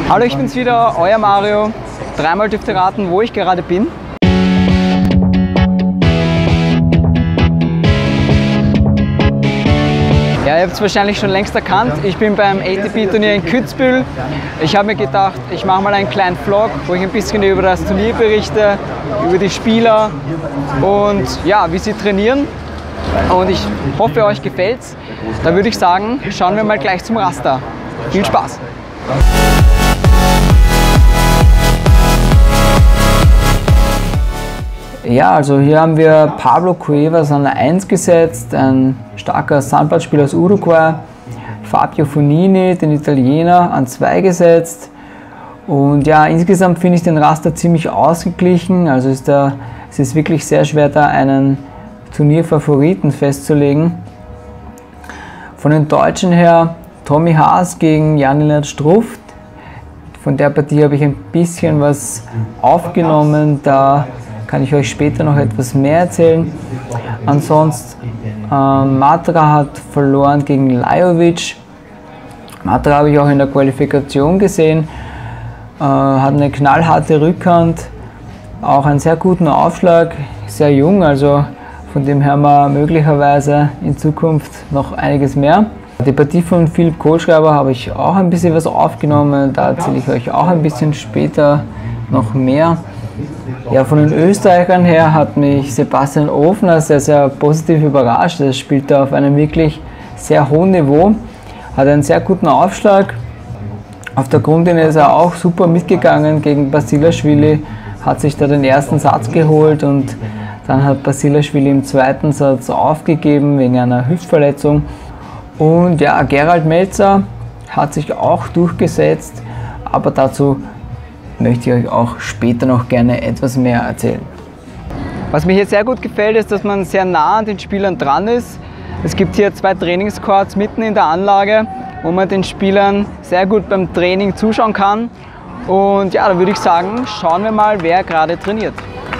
Hallo, ich bin's wieder, euer Mario. Dreimal dürft ihr raten, wo ich gerade bin. Ja, ihr habt es wahrscheinlich schon längst erkannt. Ich bin beim ATP-Turnier in Kitzbühel. Ich habe mir gedacht, ich mache mal einen kleinen Vlog, wo ich ein bisschen über das Turnier berichte, über die Spieler und ja, wie sie trainieren. Und ich hoffe, euch gefällt's. Da würde ich sagen, schauen wir mal gleich zum Raster. Viel Spaß! Ja, also hier haben wir Pablo Cuevas an der 1 gesetzt, ein starker Sandplatzspieler aus Uruguay. Fabio Fognini, den Italiener, an 2 gesetzt. Und ja, insgesamt finde ich den Raster ziemlich ausgeglichen. Also es ist wirklich sehr schwer, da einen Turnierfavoriten festzulegen. Von den Deutschen her Tommy Haas gegen Jan-Lennart Struff. Von der Partie habe ich ein bisschen was aufgenommen, da kann ich euch später noch etwas mehr erzählen. Ansonsten Matra hat verloren gegen Lajovic. Matra habe ich auch in der Qualifikation gesehen, hat eine knallharte Rückhand, auch einen sehr guten Aufschlag, sehr jung, also von dem her wir möglicherweise in Zukunft noch einiges mehr. Die Partie von Philipp Kohlschreiber habe ich auch ein bisschen was aufgenommen, da erzähle ich euch auch ein bisschen später noch mehr. Ja, von den Österreichern her hat mich Sebastian Ofner sehr positiv überrascht. Er spielt da auf einem wirklich sehr hohen Niveau, hat einen sehr guten Aufschlag. Auf der Grundlinie ist er auch super mitgegangen gegen Basilashvili, hat sich da den ersten Satz geholt und dann hat Basilashvili im zweiten Satz aufgegeben wegen einer Hüftverletzung. Und ja, Gerald Melzer hat sich auch durchgesetzt, aber dazu möchte ich euch auch später noch gerne etwas mehr erzählen. Was mir hier sehr gut gefällt, ist, dass man sehr nah an den Spielern dran ist. Es gibt hier 2 Trainingscourts mitten in der Anlage, wo man den Spielern sehr gut beim Training zuschauen kann. Und ja, da würde ich sagen, schauen wir mal, wer gerade trainiert.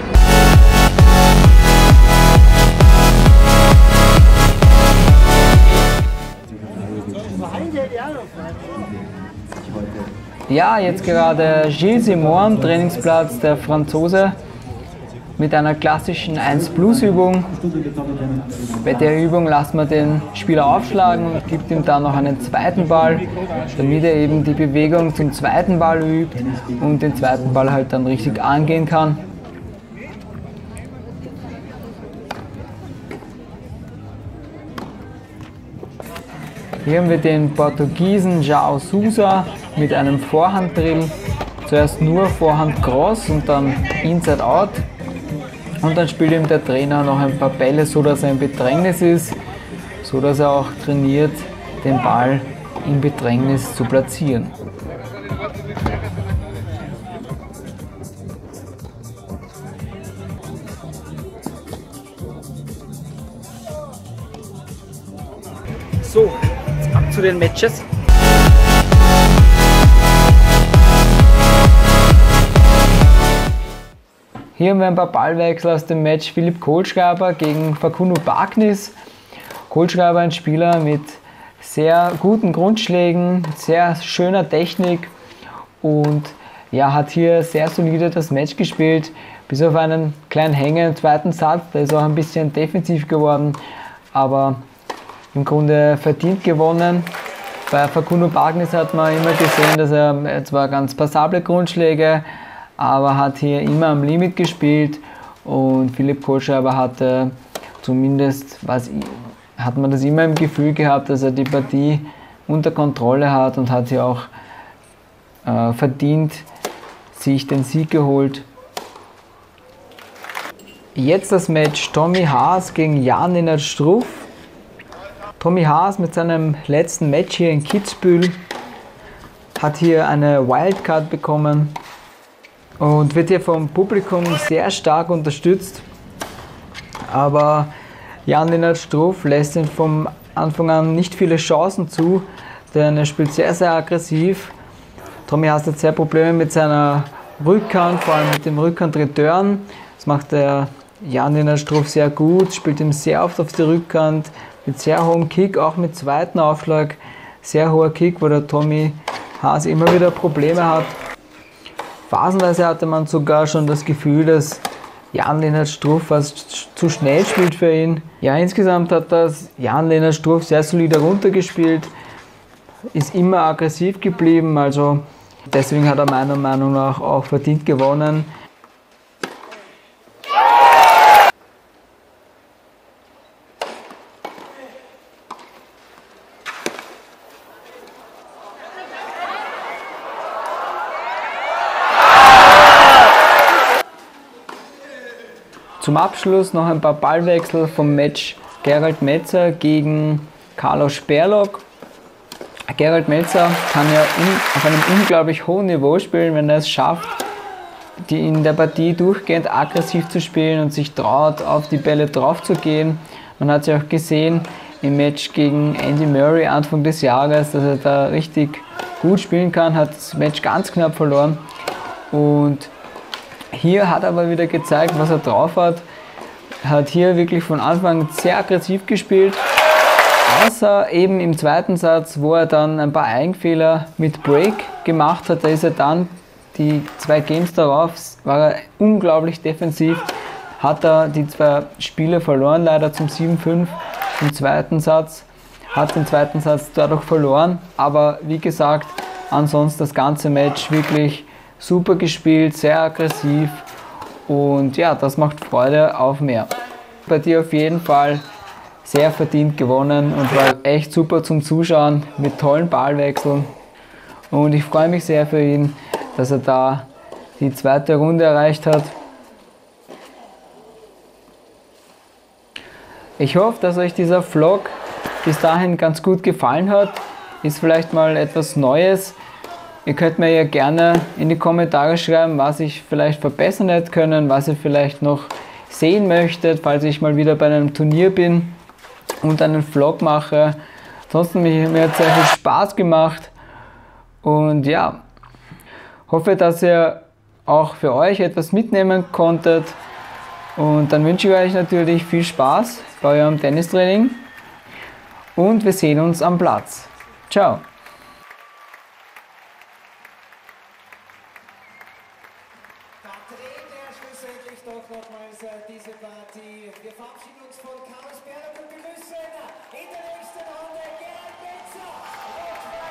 Ja, jetzt gerade Gilles Simon am Trainingsplatz, der Franzose, mit einer klassischen 1+ Übung. Bei der Übung lassen wir den Spieler aufschlagen und gibt ihm dann noch einen zweiten Ball, damit er eben die Bewegung zum zweiten Ball übt und den zweiten Ball halt dann richtig angehen kann. Hier haben wir den Portugiesen João Sousa mit einem Vorhanddrill. Zuerst nur Vorhand Cross und dann Inside Out. Und dann spielt ihm der Trainer noch ein paar Bälle, so dass er im Bedrängnis ist, so dass er auch trainiert, den Ball im Bedrängnis zu platzieren. So, jetzt ab zu den Matches. Hier haben wir ein paar Ballwechsel aus dem Match Philipp Kohlschreiber gegen Facundo Bagnis. Kohlschreiber ein Spieler mit sehr guten Grundschlägen, sehr schöner Technik und ja, hat hier sehr solide das Match gespielt, bis auf einen kleinen Hänger im zweiten Satz. Der ist auch ein bisschen defensiv geworden, aber im Grunde verdient gewonnen. Bei Facundo Bagnis hat man immer gesehen, dass er zwar ganz passable Grundschläge, aber hat hier immer am Limit gespielt und Philipp Kohlschreiber hatte zumindest, hat man das immer im Gefühl gehabt, dass er die Partie unter Kontrolle hat und hat hier auch verdient sich den Sieg geholt. Jetzt das Match Tommy Haas gegen Jan-Lennart Struff. Tommy Haas mit seinem letzten Match hier in Kitzbühel hat hier eine Wildcard bekommen und wird hier vom Publikum sehr stark unterstützt. Aber Jan-Lennart Struff lässt ihn vom Anfang an nicht viele Chancen zu, denn er spielt sehr aggressiv. Tommy Haas hat sehr Probleme mit seiner Rückhand, vor allem mit dem Rückhand-Return. Das macht der Jan-Lennart Struff sehr gut, spielt ihm sehr oft auf die Rückhand, mit sehr hohem Kick, auch mit zweiten Aufschlag. Sehr hoher Kick, wo der Tommy Haas immer wieder Probleme hat. Phasenweise hatte man sogar schon das Gefühl, dass Jan-Lennart Struff fast zu schnell spielt für ihn. Ja, insgesamt hat das Jan-Lennart Struff sehr solide runtergespielt, ist immer aggressiv geblieben, also deswegen hat er meiner Meinung nach auch verdient gewonnen. Zum Abschluss noch ein paar Ballwechsel vom Match Gerald Metzer gegen Carlos Sperlock. Gerald Metzer kann ja auf einem unglaublich hohen Niveau spielen, wenn er es schafft, in der Partie durchgehend aggressiv zu spielen und sich traut, auf die Bälle drauf zu gehen. Man hat es ja auch gesehen im Match gegen Andy Murray Anfang des Jahres, dass er da richtig gut spielen kann, hat das Match ganz knapp verloren. Und hier hat er aber wieder gezeigt, was er drauf hat. Er hat hier wirklich von Anfang an sehr aggressiv gespielt. Außer eben im zweiten Satz, wo er dann ein paar Eigenfehler mit Break gemacht hat. Da ist er dann, die 2 Games darauf, war er unglaublich defensiv. Hat er die 2 Spiele verloren, leider zum 7-5 im zweiten Satz. Hat den zweiten Satz dadurch verloren. Aber wie gesagt, ansonsten das ganze Match wirklich super gespielt, sehr aggressiv und ja, das macht Freude auf mehr. Bei dir auf jeden Fall sehr verdient gewonnen und war echt super zum Zuschauen mit tollen Ballwechseln und ich freue mich sehr für ihn, dass er da die 2. Runde erreicht hat. Ich hoffe, dass euch dieser Vlog bis dahin ganz gut gefallen hat. Ist vielleicht mal etwas Neues. Ihr könnt mir ja gerne in die Kommentare schreiben, was ich vielleicht verbessern hätte können, was ihr vielleicht noch sehen möchtet, falls ich mal wieder bei einem Turnier bin und einen Vlog mache. Ansonsten mir hat es sehr viel Spaß gemacht und ja, hoffe, dass ihr auch für euch etwas mitnehmen konntet und dann wünsche ich euch natürlich viel Spaß bei eurem Tennistraining und wir sehen uns am Platz. Ciao! Schlussendlich doch nochmals diese Partie. Wir verabschieden uns von Carlos Sperlock und begrüßen in der nächsten Runde Gerald Metzer.